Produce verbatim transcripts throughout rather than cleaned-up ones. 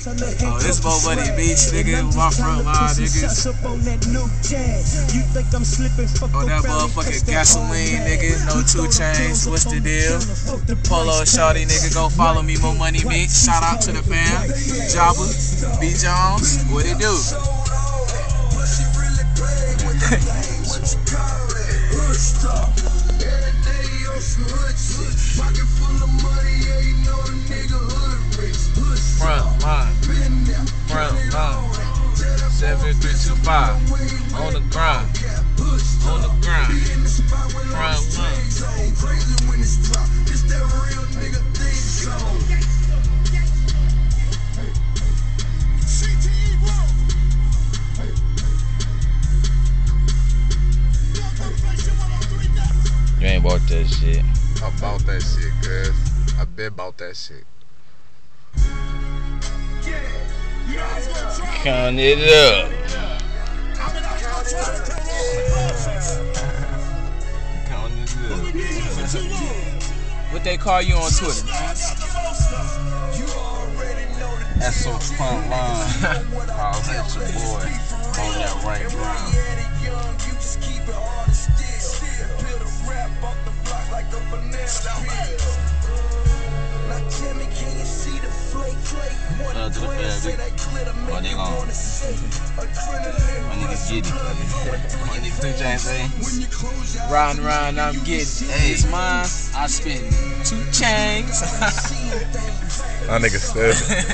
Oh, this Bo Buddy Beach, nigga. My front line, niggas. Oh, that motherfucking gasoline, nigga. No two chains. What's the deal? Polo shawty, nigga. Go follow me. More money, bitch. Shout out to the fam. Jabba, B Jones. What it do? Front line, front line, seven three two five, on the grind, on the grind, front line. You ain't bought that shit. I bought that shit, cuz. I been bought that shit. Count it up. Count it up. What they call you on Twitter? That's so front line. I'll hit your boy on that right ground. Shout out to the family. Oh, they gone. My niggas get it. My niggas two chains say. Riding around, I'm getting. Hey, it's mine. I spend two chains. My niggas said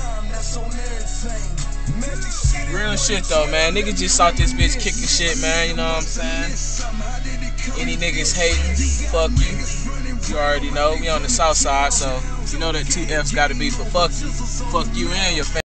Real shit though, man. Niggas just out this bitch kicking shit, man. You know what I'm saying? Any niggas hating, fuck you. You already know. We on the south side, so you know that two F's gotta be for fuck you. Fuck you and your family.